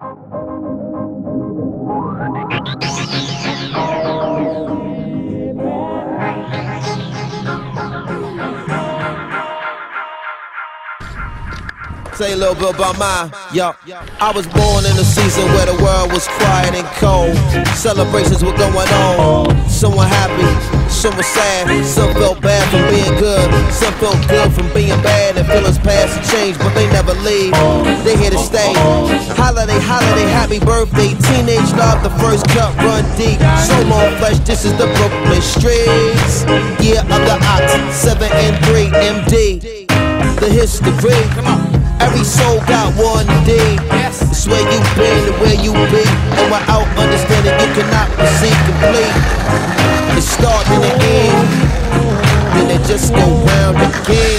Say a little bit about mine, yo. I was born in a season where the world was quiet and cold. Celebrations were going on. Some were happy, some were sad. Some felt bad from being good, some felt good from being bad. And feelings pass and change, but they never leave. They here to stay. Holiday, holiday, happy birthday. Teenage love, the first cut, run deep. So more flesh, this is the Brooklyn streets. Year of the ox, 7 and 3, MD. The history. Come on. Every soul got one D. It's where you been and where you be. And without understanding, you cannot proceed complete. It starts in the end, then it just go round again.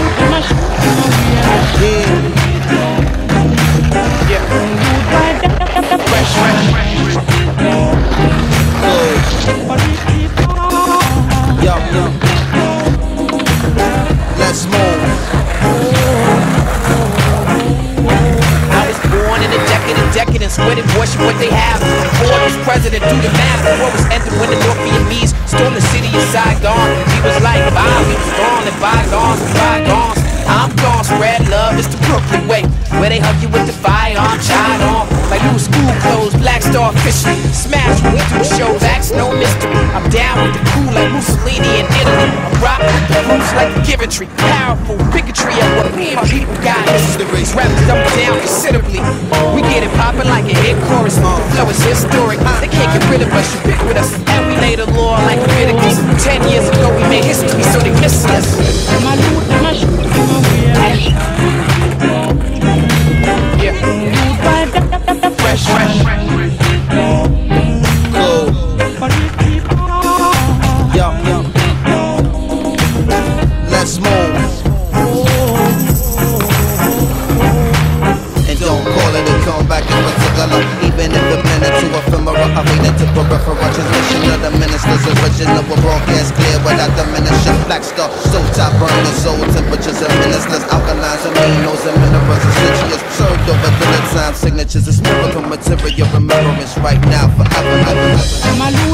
Fresh. Yo. Let's move. Decadence, sweated worship what they have. Ford was president, do the math. The war was ended when the North Vietnamese stormed the city of Saigon. He was like, bye, we was gone, and bygones, bygones. I'm gone, spread love, it's the Brooklyn way. Where they hug you with the firearm, child on. Like new school clothes, Black Star fishing. Smash with the show, that's no mystery. I'm down with the cool like Mussolini in Italy. I'm rocking with the roots like the Giventry. Powerful bigotry of what me and my people got. This is the race, rappers dumb down considerably. We get it poppin' like a hit chorus. The flow is historic, they can't get rid of us. You pick with us, and we lay the law like Leviticus. 10 years ago we made history, so they miss us. Yeah. Fresh. Cool. Yo. Let's move. And don't call it a comeback in particular. Even if it blended to ephemera, I waited to peripheral transmission of the minister's original. We're broadcast clear without diminishing. Black Star, so top burning, soul temperatures and ministers, alkalines, aminos, and minerals, essentials. Served over the time signatures, it's miracle material, remembrance right now, forever.